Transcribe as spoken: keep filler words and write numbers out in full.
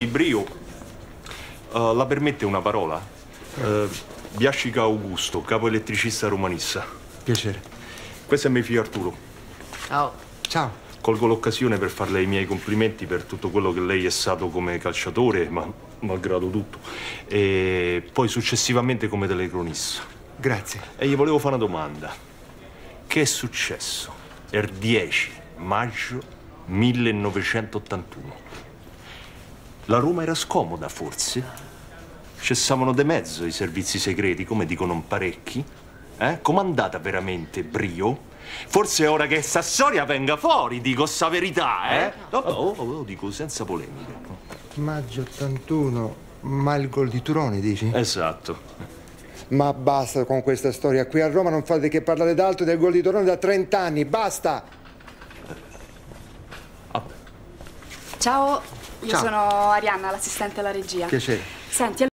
Brio, uh, la permette una parola? Uh, Biascica Augusto, capo elettricista romanissa. Piacere. Questo è mio figlio Arturo. Ciao. Ciao. Colgo l'occasione per farle i miei complimenti per tutto quello che lei è stato come calciatore, ma malgrado tutto, e poi successivamente come telecronista. Grazie. E gli volevo fare una domanda. Che è successo il dieci maggio millenovecentottantuno? La Roma era scomoda, forse? Cessavano de mezzo i servizi segreti, come dicono parecchi? Eh? Com'è andata veramente, Brio? Forse è ora che sta storia venga fuori, dico sta verità, eh? No, no, oh, oh, dico senza polemiche. Maggio ottantuno, ma il gol di Turone, dici? Esatto. Ma basta con questa storia. Qui a Roma non fate che parlare d'altro del gol di Turone da trenta anni, basta! Vabbè. Ciao, io Ciao. sono Arianna, l'assistente alla regia. Piacere. Senti,